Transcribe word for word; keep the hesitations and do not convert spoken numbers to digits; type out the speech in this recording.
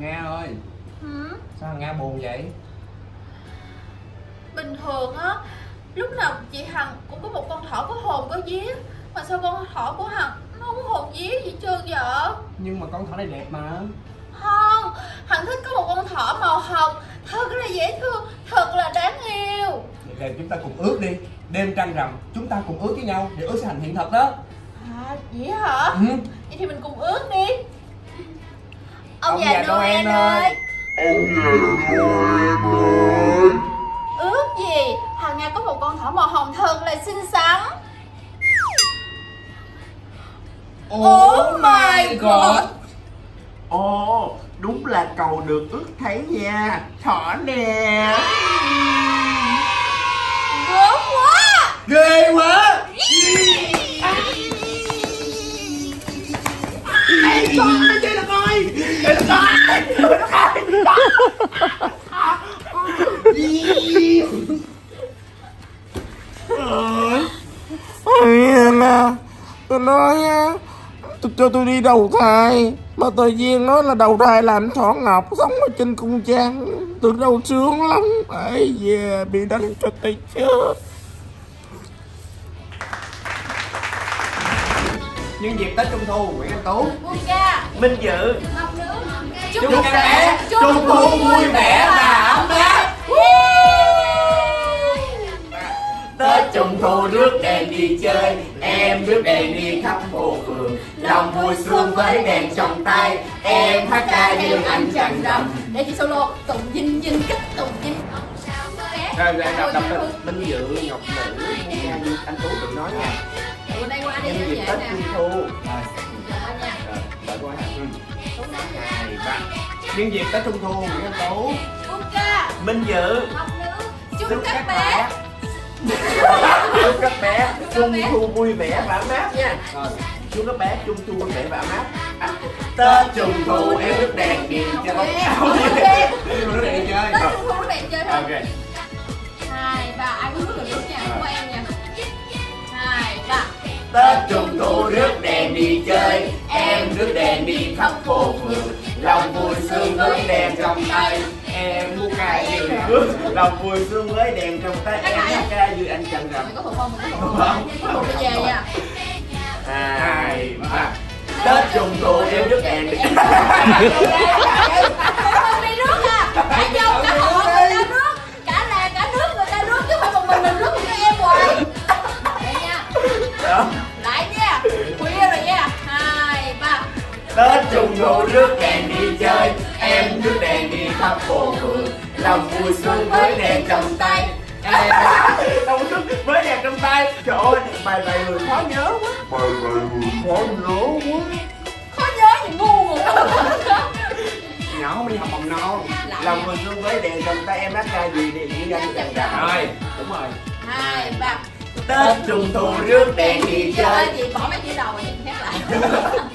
Nga ơi. Ừ? Sao thằng Nga buồn vậy? Bình thường á, lúc nào chị Hằng cũng có một con thỏ có hồn có vía, mà sao con thỏ của Hằng nó không có hồn vía gì trơn vậy? Nhưng mà con thỏ này đẹp mà. Không, Hằng thích có một con thỏ màu hồng, thật là dễ thương, thật là đáng yêu. Vậy là chúng ta cùng ước đi. Đêm trăng rằm chúng ta cùng ước với nhau, để ước sẽ thành hiện thật đó. À, vậy hả? Ừ. Vậy thì mình cùng ước đi. Ông, Ông già, già Noel, Noel ơi. ơi. Ông già Noel ơi. Ước gì Hằng Nga có một con thỏ màu hồng thật là xinh xắn. Oh my god. Ồ, đúng là cầu được ước thấy nha. Thỏ nè. Gớm quá. Ghê quá. Ê, con ơi, đây là coi. Đây là coi. Đây là Ôi, tôi nói á, tôi cho tôi đi đầu thai, mà tự nhiên nói là đầu thai làm thỏ ngọc sống ở trên cung trang, từ đâu sướng lắm. Ấy về bị đánh cho tôi chết. Nhân dịp Tết Trung Thu, Nguyễn Anh Tú, Quân ca, Minh Dự, Ngọc Nữ, chúc các bé Trung Thu vui vẻ và ấm áp. Tết Trung Thu rước đèn đi chơi, em rước đèn đi khắp phố phường, lòng vui sướng với đèn trong tay, em hát ca như anh trăng rằm. để chị solo tụng dinh dinh cách tụng dinh. Rồi rồi đọc đọc Minh Dự, Ngọc Nữ, nghe như anh Tú đừng nói nha. Từ đây qua đi Nhân dịp dễ Tết nè. Trung Thu. Rồi, Nha. Rồi, đợi cô hát. Hai, ba. nhân dịp Tết Trung Thu, Nguyễn Anh Tú, Quân ca, Minh Dự, Ngọc Nữ, chúc các bé chúc các bé Trung Thu vui vẻ và ấm áp nha. rồi. Chúc các bé Trung Thu vui vẻ và ấm áp. À, Tết Trung Thu em rước đèn đi cho con cháu. Đi mà nó đi chơi. Tết Trung Thu nó đẹp chơi thôi. Ok. Hai ba, ai cũng rước được rước nha, của em nha. Hai ba. Tết Trung Thu rước đèn đi chơi, em rước đèn đi khắp phố phường, lòng vui sướng với đèn trong tay, em mua ca như lòng vui sướng với đèn trong tay, em hát ca như anh trăng rằm. Mày có thuộc không? Mày có thuộc không? Có thuộc đi về nha. Hai, ba. Tết Trung Thu em rước đèn đi. Không đi rước à. Cả dâu cả họ người ta rước, cả làng cả nước người ta rước chứ không phải một mình mình rước cho em hoài. Đây nha. Lại nha. Khuya rồi nha. Hai ba. Tết Trung Thu rước đèn đi chơi, em rước đèn đi khắp phố phường, lòng vui sướng với đèn trong tay. Đông sức với đèn trong tay. Trời ơi, bài bài người khó nhớ quá. Bài bài người khó nhớ quá. Khó nhớ gì ngu ngủ đâu. Nhỏ không đi học mầm non. Lòng vui sướng với đèn trong tay, em hát ca gì để chỉ anh chẳng rằm. Rồi, đúng rồi. Hai ba. Tết Trung Thu rước đèn đi chơi. Chị bỏ mấy chữ đầu rồi chị khép lại.